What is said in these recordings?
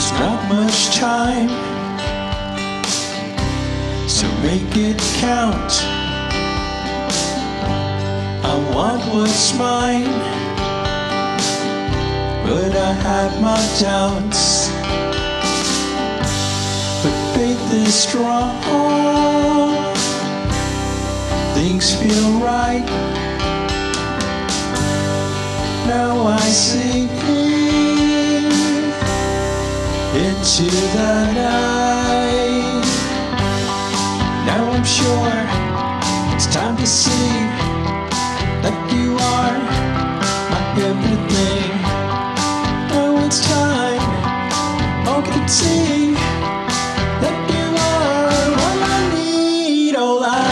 There's not much time, so make it count. I want what's mine, but I have my doubts. But faith is strong, things feel right. Now I sing into the night. Now I'm sure it's time to see that you are my everything. Now it's time, I can see that you are all I need, all I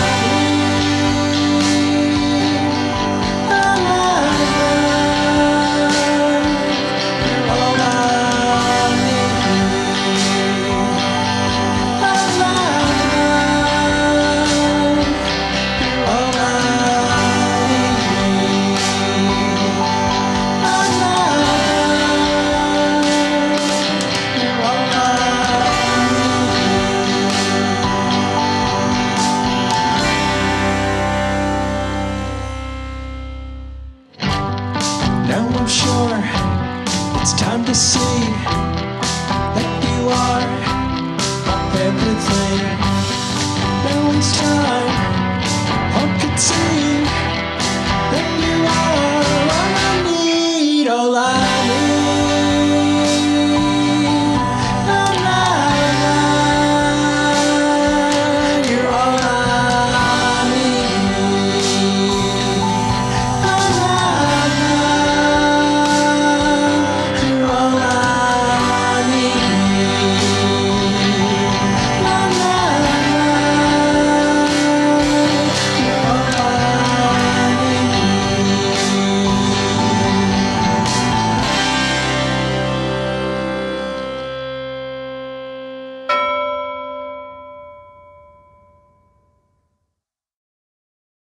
Now I'm sure it's time to see